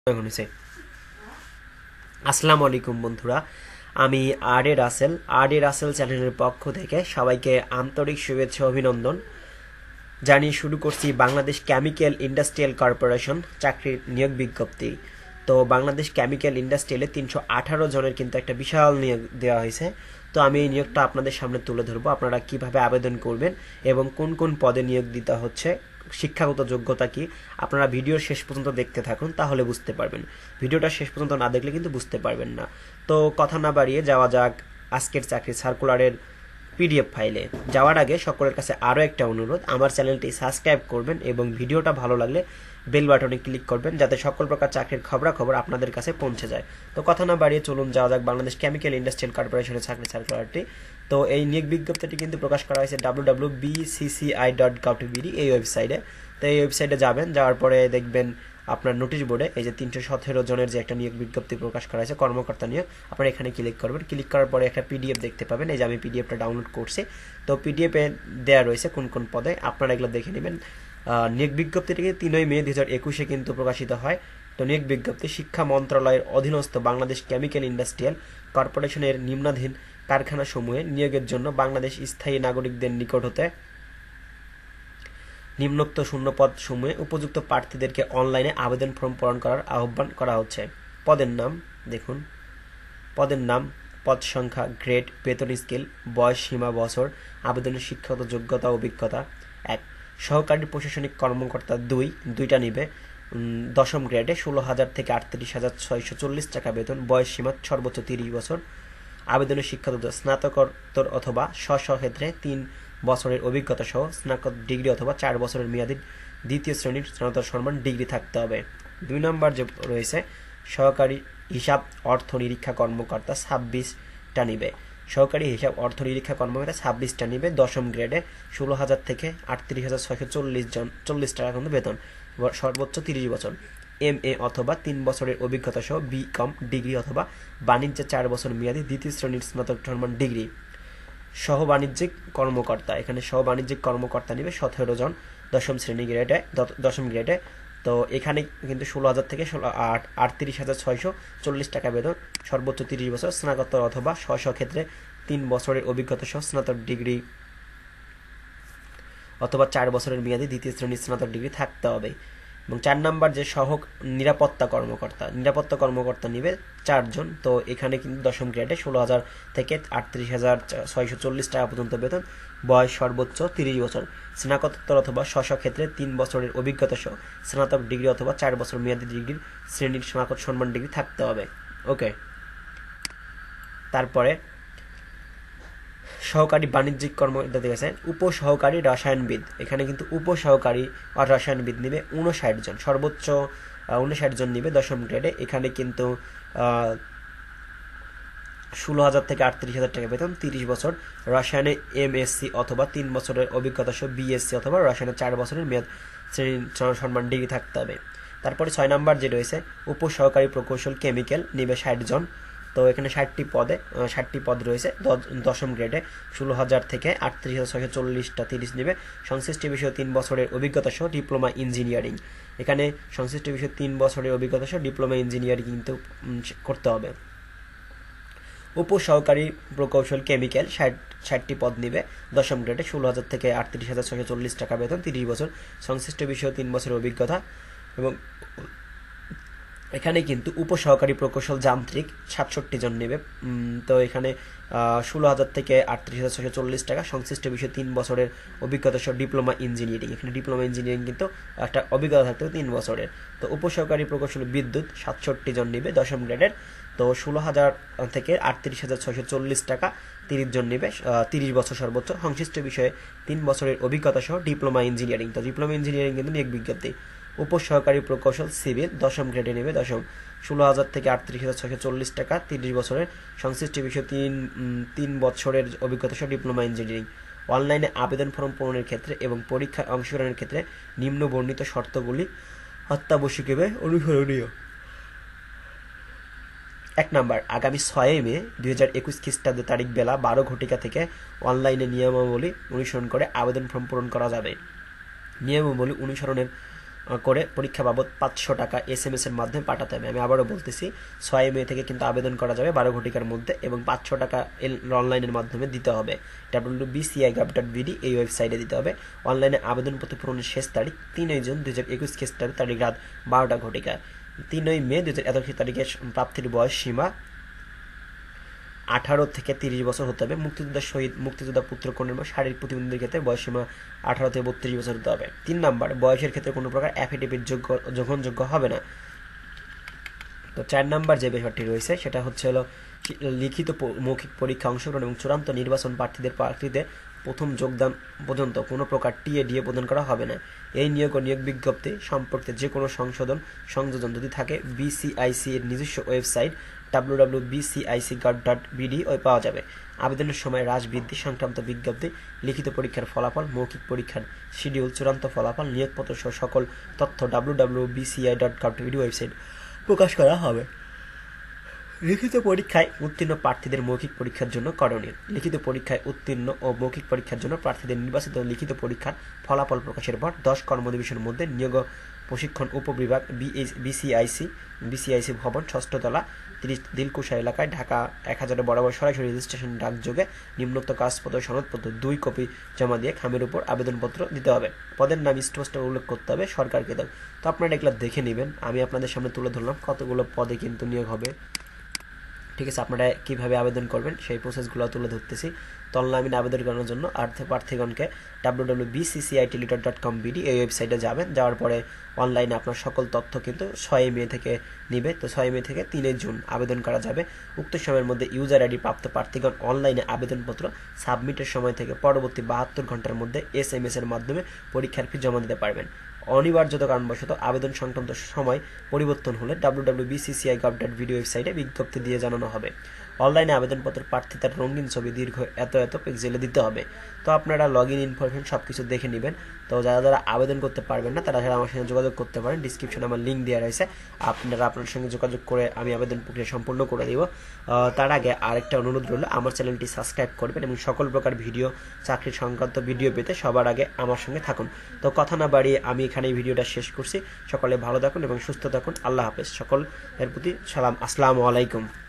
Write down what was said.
আসসালামু আলাইকুম বন্ধুরা, আমি আর এ রাসেল চ্যানেলের পক্ষ থেকে সবাইকে আন্তরিক শুভেচ্ছা অভিনন্দন জানিয়ে শুরু করছি বাংলাদেশ কেমিক্যাল ইন্ডাস্ট্রিয়াল কর্পোরেশন চাকরির নিয়োগ বিজ্ঞপ্তি। তো বাংলাদেশ কেমিক্যাল ইন্ডাস্ট্রিয়ালে 318 জনের কিন্তু একটা বিশাল নিয়োগ দেওয়া হয়েছে। তো আমি এই নিয়োগটা আপনাদের সামনে তুলে ধরবো, আপনারা কিভাবে আবেদন করবেন এবং কোন কোন পদে নিয়োগ দিতে হচ্ছে, শিক্ষাগত যোগ্যতা কি, আপনারা ভিডিওর শেষ পর্যন্ত দেখতে থাকুন, তাহলে বুঝতে পারবেন। ভিডিওটা শেষ পর্যন্ত না দেখলে কিন্তু বুঝতে পারবেন না। তো কথা না বাড়িয়ে যাওয়া যাক আজকের চাকরি সার্কুলারের পিডিএফ ফাইলে। যাওয়ার আগে সকলের কাছে আরও একটা অনুরোধ, আমার চ্যানেলটি সাবস্ক্রাইব করবেন এবং ভিডিওটা ভালো লাগলে বেল বাটনে ক্লিক করবেন, যাতে সকল প্রকার চাকরির খবরাখবর আপনাদের কাছে পৌঁছে যায়। তো কথা না বাড়িয়ে চলুন যাওয়া যাক বাংলাদেশ কেমিক্যাল ইন্ডাস্ট্রিয়াল কর্পোরেশনের চাকরি সার্কুলারটি। তো এই নিয়োগ বিজ্ঞপ্তিটি কিন্তু প্রকাশ করা হয়েছে www.bcci.gov.bd এই ওয়েবসাইটে। তো এই ওয়েবসাইটে যাবেন, যাওয়ার পরে দেখবেন আপনার নোটিশ বোর্ডে এই যে 317 জনের যে একটা নিয়োগ বিজ্ঞপ্তি প্রকাশ করা হয়েছে কর্মকর্তা নিয়োগ, আপনারা এখানে ক্লিক করবেন। ক্লিক করার পরে একটা পিডিএফ দেখতে পাবেন, এই যে আমি পিডিএফটা ডাউনলোড করছি। তো পিডিএফে দেওয়া রয়েছে কোন কোন পদে, আপনারা এগুলো দেখে নেবেন। নিয়োগ বিজ্ঞপ্তিটি 3 মে 2021 কিন্তু প্রকাশিত হয়। তো নিয়োগ বিজ্ঞপ্তি শিক্ষা মন্ত্রণালয়ের অধীনস্থ বাংলাদেশ কেমিক্যাল ইন্ডাস্ট্রিয়াল কর্পোরেশনের নিম্নাধীন কারখানাসমূহে নিয়োগের জন্য বাংলাদেশ স্থায়ী নাগরিকদের নিকট হতে নিম্নোক্ত শূন্যপদ সমূহে উপযুক্ত প্রার্থীদেরকে অনলাইনে আবেদন ফর্ম পূরণ করার আহ্বান করা হচ্ছে। পদের নাম দেখুন, পদের নাম, পদ সংখ্যা, গ্রেড, বেতন স্কেল, বয়স সীমা বছর, আবেদনের শিক্ষাগত যোগ্যতা অভিজ্ঞতা। 1 সহকারী প্রশাসনিক কর্মকর্তা 2টা নিবে 10ম গ্রেডে 16,000 থেকে 38,640 টাকা বেতন, বয়স সীমা সর্বোচ্চ 30 বছর, আবেদনের শিক্ষাগত স্নাতকোত্তর অথবা স্বক্ষেত্রে 3 বছরের অভিজ্ঞতা সহ স্নাতক ডিগ্রি অথবা 4 বছরের মেয়াদী দ্বিতীয় শ্রেণীর স্নাতক সম্মান ডিগ্রি থাকতে হবে। 2 নম্বর যে রয়েছে সহকারী হিসাব অর্থ নিরীক্ষা কর্মকর্তা 26টা নিবে, সহকারী হিসাব অর্থ নিরীক্ষা কর্মকর্তা 26টা নিবে 10ম গ্রেডে 16,000 থেকে 38,640 টাকা কিন্তু বেতন, সর্বোচ্চ 30 বছর, MA অথবা 3 বছরের অভিজ্ঞতা সহ BCom ডিগ্রি অথবা বাণিজ্যে 4 বছর মেয়াদী দ্বিতীয় শ্রেণীর স্নাতক সম্মান ডিগ্রি। সহ বাণিজ্যিক কর্মকর্তা, এখানে সহ বাণিজ্যিক কর্মকর্তা নিবে 17 জন 10ম গ্রেডে। তো এখানে কিন্তু 16,000 থেকে 38,640 টাকা বেতন, সর্বোচ্চ 30 বছর, স্নাতকোত্তর অথবা স্বক্ষেত্রে 3 বছরের অভিজ্ঞতা সহ স্নাতক ডিগ্রি অথবা 4 বছরের মেয়াদী দ্বিতীয় শ্রেণীর স্নাতক ডিগ্রি থাকতে হবে। এবং 4 নম্বর যে নিরাপত্তা কর্মকর্তা নিবে 4 জন। তো এখানে কিন্তু 10ম গ্রেডে 16,000 থেকে 38,640 টাকা পর্যন্ত বেতন, বয়স সর্বোচ্চ 30 বছর, স্নাতকোত্তর অথবা স্বক্ষেত্রে 3 বছরের অভিজ্ঞতা সহ স্নাতক ডিগ্রি অথবা 4 বছর মেয়াদী ডিগ্রির শ্রেণীর স্নাতক সম্মান ডিগ্রি থাকতে হবে। ওকে, তারপরে সহকারী বাণিজ্যিক কর্মকর্তা আছে উপসহকারী রসায়নবিদ, এখানে কিন্তু উপসহকারী রসায়নবিদ নিবে 59 জন, সর্বোচ্চ 59 জন নিবে 10ম গ্রেডে। এখানে কিন্তু 16,000 থেকে 38,000 টাকা বেতন, 30 বছর, রসায়নে MSc অথবা 3 বছরের অভিজ্ঞতা সহ BSc অথবা রসায়নে 4 বছরের মেয়াদ শ্রেণীর সম্মান ডিগ্রি থাকতে হবে। তারপরে 6 নম্বর যে রয়েছে উপসহকারী প্রকৌশল কেমিক্যাল নিবে 60 জন। তো এখানে 60টি পদ রয়েছে 10ম গ্রেডে 16,000 থেকে 38,640টা 30 নেবে, সংশ্লিষ্ট বিষয়ে 3 বছরের অভিজ্ঞতা সহ ডিপ্লোমা ইঞ্জিনিয়ারিং। এখানে সংশ্লিষ্ট বিষয়ে 3 বছরের অভিজ্ঞতা সহ ডিপ্লোমা ইঞ্জিনিয়ারিং কিন্তু করতে হবে। উপসহকারী প্রকৌশল কেমিক্যাল 60টি পদ নিবে 10ম গ্রেডে 16,000 থেকে 38,640 টাকা বেতন, 30 বছর, সংশ্লিষ্ট বিষয়ে 3 বছরের অভিজ্ঞতা। এবং এখানে কিন্তু উপসহকারী প্রকৌশল যান্ত্রিক 67 জন নেবে। তো এখানে 16,000 থেকে 38,640 টাকা, সংশ্লিষ্ট বিষয়ে 3 বছরের অভিজ্ঞতা সহ ডিপ্লোমা ইঞ্জিনিয়ারিং। এখানে ডিপ্লোমা ইঞ্জিনিয়ারিং কিন্তু একটা অভিজ্ঞতা থাকতে হবে 3 বছরের। তো উপসহকারী প্রকৌশল বিদ্যুৎ 67 জন নেবে 10ম গ্রেডের। তো 16,000 থেকে 38,640 টাকা, 30 জন নেবে, 30 বছর সর্বোচ্চ, সংশ্লিষ্ট বিষয়ে 3 বছরের অভিজ্ঞতা সহ ডিপ্লোমা ইঞ্জিনিয়ারিং। তো ডিপ্লোমা ইঞ্জিনিয়ারিং কিন্তু নিয়োগ বিজ্ঞপ্তি। উপসহকারী প্রকৌশল সিভিল 10ম গ্রেডে নেবে 16,000 থেকে 38,640 টাকা, 30 বছরের, সংশ্লিষ্ট বিষয়ে 3 বছরের অভিজ্ঞতা সহ ডিপ্লোমা ইঞ্জিনিয়ারিং। অনলাইনে আবেদন ফর্ম পূরণের ক্ষেত্রে এবং পরীক্ষায় অংশগ্রহণের ক্ষেত্রে নিম্ন বর্ণিত শর্তগুলি অত্যাবশ্যকীয়ভাবে অনুসরণীয়। 1 নম্বর, আগামী 6 মে 2021 খ্রিস্টাব্দ তারিখ বেলা 12 ঘটিকা থেকে অনলাইনে নিয়মাবলী অনুসরণ করে আবেদন ফর্ম পূরণ করা যাবে। নিয়মাবলী অনুসরণের করে পরীক্ষা বাবদ 500 টাকা SMS এর মাধ্যমে পাঠাতে হবে। আমি আবারও বলতেছি 6 মে থেকে কিন্তু আবেদন করা যাবে 12 ঘটিকার মধ্যে এবং 500 টাকা অনলাইনের মাধ্যমে দিতে হবে। www.bcijob.bd এই ওয়েবসাইটে দিতে হবে। অনলাইনে আবেদনপত্র পূরণের শেষ তারিখ 3 জুন 2021 খ্রিস্টাব্দ তারিখ রাত 12টা ঘটিকা। 3 মে 2021 তারিখে প্রাপ্তির বয়স সীমা 18 থেকে 30 বছর হতে হবে। মুক্তিযোদ্ধা শহীদ, মুক্তিযোদ্ধা পুত্র কন্যার বা শারীরিক প্রতিবন্ধীদের ক্ষেত্রে বয়সসীমা 18 থেকে 32 বছর হতে হবে। 3 নাম্বার, বয়সের ক্ষেত্রে কোনো প্রকার অ্যাফিডেভিট গ্রহণযোগ্য হবে না। তো 4 নাম্বার যে বিষয়টি রয়েছে সেটা হচ্ছে লিখিত মৌখিক পরীক্ষা অংশগ্রহণ এবং চূড়ান্ত নির্বাচন প্রার্থীদের প্রথম যোগদান পর্যন্ত কোনো প্রকার টিএডিএ প্রদান করা হবে না। এই নিয়োগ ও নিয়োগ বিজ্ঞপ্তি সম্পর্কে যে কোনো সংযোজন যদি থাকে বিসিআইসি এর নিজস্ব ওয়েবসাইট www.bcic.bd পাওয়া যাবে। আবেদনের সময় হ্রাস বৃদ্ধি সংক্রান্ত বিজ্ঞপ্তি, লিখিত পরীক্ষার ফলাফল, মৌখিক পরীক্ষার শিডিউল, চূড়ান্ত ফলাফল, নিয়োগপত্র সহ সকল তথ্য www.bci.gov.bd ওয়েবসাইট প্রকাশ করা হবে। লিখিত পরীক্ষায় উত্তীর্ণ প্রার্থীদের মৌখিক পরীক্ষার জন্য করণীয়। লিখিত পরীক্ষায় উত্তীর্ণ ও মৌখিক পরীক্ষার জন্য প্রার্থীদের নির্বাচিত লিখিত পরীক্ষার ফলাফল প্রকাশের পর 10 কর্মদিবসের মধ্যে নিয়োগ প্রশিক্ষণ উপবিভাগ বিসিআইসি ভবন 6ষ্ঠ তলা 30 দিলকুশা এলাকায় ঢাকা 1000 বরাবর সরাসরি রেজিস্ট্রেশন ডাকযোগে নিম্নোক্ত কাগজপত্র সনদপত্র 2 কপি জমা দিয়ে খামের উপর আবেদনপত্র দিতে হবে। পদের নাম স্পষ্ট উল্লেখ করতে হবে সরকারকৃত। তো আপনারা এগুলো দেখে নেবেন, আমি আপনাদের সামনে তুলে ধরলাম কতগুলো পদে কিন্তু নিয়োগ হবে। ঠিক আছে, আপনারা কিভাবে আবেদন করবেন সেই প্রসেসগুলো তুলে ধরতেছি। তো অনলাইনে আবেদন করার জন্য প্রার্থীগণকে www.bccitleader.com.bd এই ওয়েবসাইটে যাবেন। যাওয়ার পরে অনলাইনে আপনার সকল তথ্য কিন্তু 6 মে থেকে নিবে। তো 6 মে থেকে 3 জুন আবেদন করা যাবে। উক্ত সময়ের মধ্যে ইউজার আইডি প্রাপ্ত প্রার্থীগণ অনলাইনে আবেদনপত্র সাবমিটের সময় থেকে পরবর্তী 72 ঘন্টার মধ্যে SMS এর মাধ্যমে পরীক্ষার ফি জমা দিতে পারবেন। অনিবার্যত কারণবশত আবেদন সংক্রান্ত সময় পরিবর্তন হলে www.bcic.gov.bd ওয়েবসাইটে বিজ্ঞপ্তি দিয়ে জানানো হবে। অনলাইনে আবেদনপত্র প্রার্থী তার রঙিন ছবি দীর্ঘ এত পিক্সেলে দিতে হবে। তো আপনারা লগইন ইনফরমেশন সবকিছু দেখে নেবেন। তো যারা আবেদন করতে পারবেন না তারা আমার সঙ্গে যোগাযোগ করতে পারেন, ডিসক্রিপশনে আমার লিঙ্ক দেওয়া রয়েছে, আপনারা আপনার সঙ্গে যোগাযোগ করে আমি আবেদন প্রক্রিয়া সম্পূর্ণ করে দিব। তার আগে আরেকটা অনুরোধ রইল, আমার চ্যানেলটি সাবস্ক্রাইব করবেন এবং সকল প্রকার ভিডিও, চাকরি সংক্রান্ত ভিডিও পেতে সবার আগে আমার সঙ্গে থাকুন। তো কথা না বাড়িয়ে আমি এখানে এই ভিডিওটা শেষ করছি। সকলে ভালো থাকুন এবং সুস্থ থাকুন। আল্লাহ হাফেজ। সকলের প্রতি সালাম, আসসালামু আলাইকুম।